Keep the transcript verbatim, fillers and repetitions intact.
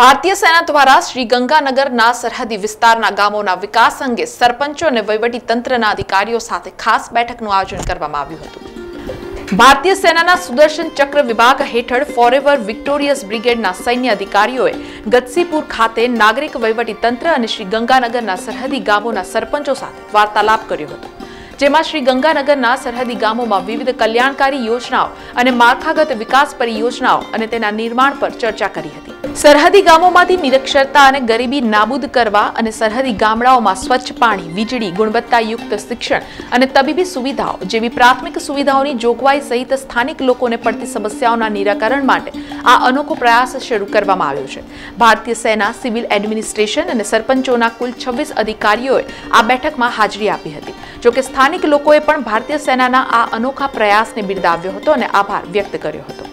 ભારતીય સેના દ્વારા શ્રી ગંગાનગરના સરહદી વિસ્તારના ગામોના વિકાસ અંગે સરપંચો અને વહીવટી તંત્રના અધિકારીઓ સાથે ખાસ બેઠકનું આયોજન કરવામાં આવ્યું હતું। ભારતીય સેનાના સુદર્શન ચક્ર વિભાગ હેઠળ ફોરેવર વિક્ટોરિયસ બ્રિગેડના સૈન્ય અધિકારીઓએ ગતસીપુર ખાતે નાગરિક વહીવટી તંત્ર અને શ્રી ગંગાનગરના સરહદી ગામોના સરપંચો સાથે વાર્તાલાપ કર્યો હતો, જેમાં શ્રી ગંગાનગરના સરહદી ગામોમાં વિવિધ કલ્યાણકારી યોજનાઓ અને માળખાગત વિકાસ પરિયોજનાઓ અને તેના નિર્માણ પર ચર્ચા કરી હતી। સરહદી ગામોમાંથી નિરક્ષરતા અને ગરીબી નાબૂદ કરવા અને સરહદી ગામડાઓમાં સ્વચ્છ પાણી, વીજળી, ગુણવત્તાયુક્ત શિક્ષણ અને તબીબી સુવિધાઓ જેવી પ્રાથમિક સુવિધાઓની જોગવાઈ સહિત સ્થાનિક લોકોને પડતી સમસ્યાઓના નિરાકરણ માટે આ અનોખો પ્રયાસ શરૂ કરવામાં આવ્યો છે। ભારતીય સેના, સિવિલ એડમિનિસ્ટ્રેશન અને સરપંચોના કુલ છવ્વીસ અધિકારીઓએ આ બેઠકમાં હાજરી આપી હતી। જોકે સ્થાનિક લોકોએ પણ ભારતીય સેનાના આ અનોખા પ્રયાસને બિરદાવ્યો હતો અને આભાર વ્યક્ત કર્યો હતો।